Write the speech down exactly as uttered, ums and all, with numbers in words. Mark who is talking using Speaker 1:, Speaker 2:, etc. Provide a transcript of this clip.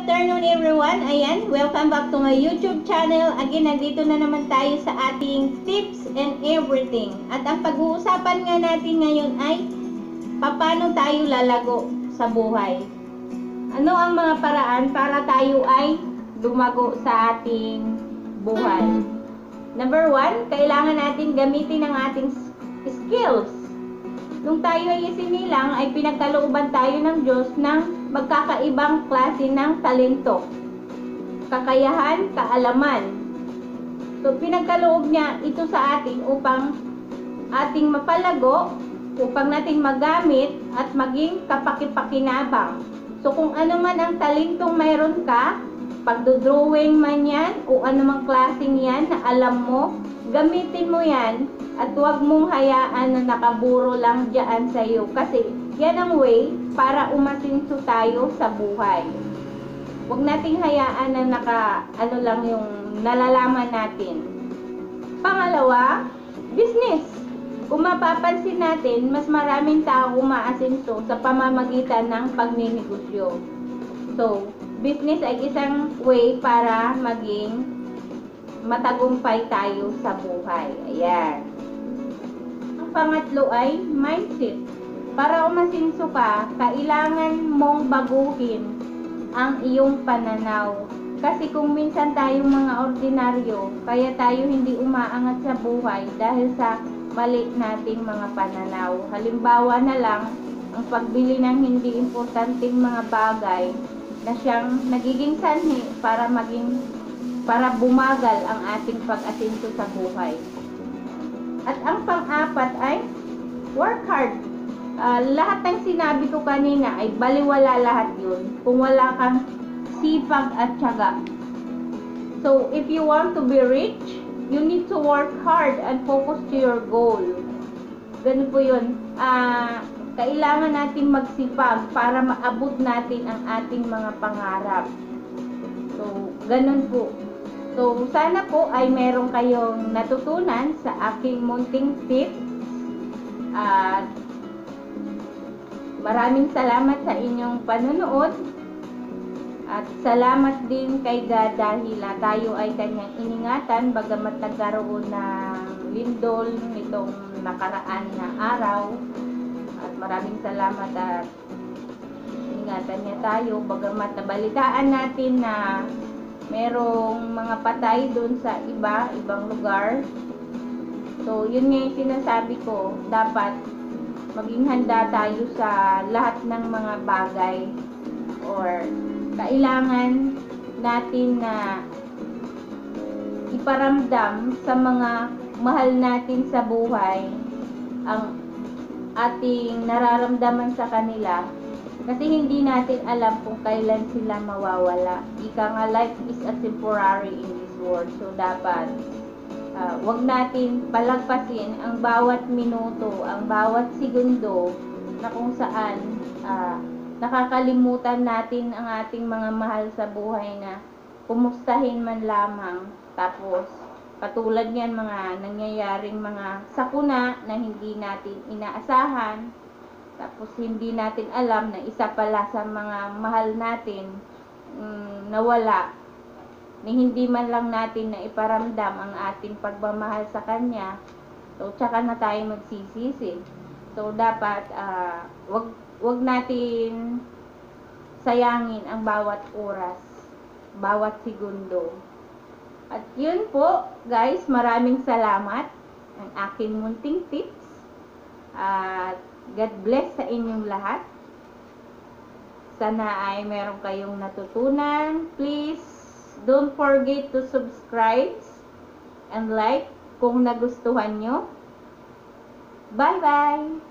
Speaker 1: afternoon everyone. Ayan, welcome back to my YouTube channel. Again, nandito na naman tayo sa ating tips and everything. At ang pag-uusapan nga natin ngayon ay paano tayo lalago sa buhay. Ano ang mga paraan para tayo ay lumago sa ating buhay? Number one, kailangan natin gamitin ang ating skills. Nung tayo ay isinilang, ay pinagkalooban tayo ng Diyos ng magkakaibang klase ng talento, kakayahan, kaalaman. So, pinagkaloob niya ito sa atin upang ating mapalago, upang natin magamit at maging kapakipakinabang. So, kung ano man ang talentong mayroon ka, pagdodrawing man yan o anumang klaseng yan na alam mo, gamitin mo yan at huwag mong hayaan na nakaburo lang dyan sa iyo. Kasi yan ang way para umasenso tayo sa buhay. Huwag nating hayaan na naka, ano lang yung nalalaman natin. Pangalawa, business. Kung mapapansin natin, mas maraming tao umaasenso sa pamamagitan ng pagninegosyo. So, business ay isang way para maging matagumpay tayo sa buhay. Ayan. Ang pangatlo ay mindset. Para umasenso ka, kailangan mong baguhin ang iyong pananaw. Kasi kung minsan tayong mga ordinaryo, kaya tayo hindi umaangat sa buhay dahil sa mali nating mga pananaw. Halimbawa na lang, ang pagbili ng hindi importanteng mga bagay na siyang nagiging sanhi para maging para bumagal ang ating pag-asenso sa buhay. At ang pang-apat ay work hard. Uh, lahat ng sinabi ko kanina ay baliwala lahat yun kung wala kang sipag at tiyaga. So, if you want to be rich, you need to work hard and focus to your goal. Ganun po yun. Uh, kailangan natin magsipag para maabot natin ang ating mga pangarap. So, ganun po. So, sana po ay meron kayong natutunan sa aking munting tips. At maraming salamat sa inyong panonood. At salamat din kay God dahil na tayo ay kanyang iningatan bagamat nagkaroon ng lindol nitong nakaraan na araw. At maraming salamat at iningatan niya tayo bagamat nabalitaan natin na merong mga patay doon sa iba, ibang lugar. So, yun nga yung sinasabi ko, dapat maging handa tayo sa lahat ng mga bagay or kailangan natin na iparamdam sa mga mahal natin sa buhay ang ating nararamdaman sa kanila. Kasi hindi natin alam kung kailan sila mawawala. Ika nga, life is a temporary in this world. So, dapat uh, wag natin palagpasin ang bawat minuto, ang bawat segundo na kung saan uh, nakakalimutan natin ang ating mga mahal sa buhay na kumustahin man lamang. Tapos, katulad yan mga nangyayaring mga sakuna na hindi natin inaasahan. Tapos hindi natin alam na isa pala sa mga mahal natin um, nawala, na hindi man lang natin na iparamdam ang ating pagmamahal sa kanya. So, tsaka na tayo magsisisi. So, dapat uh, wag, wag natin sayangin ang bawat oras, bawat segundo. At yun po, guys, maraming salamat ang aking munting tips. At uh, God bless sa inyong lahat. Sana ay meron kayong natutunan. Please, don't forget to subscribe and like kung nagustuhan nyo. Bye-bye!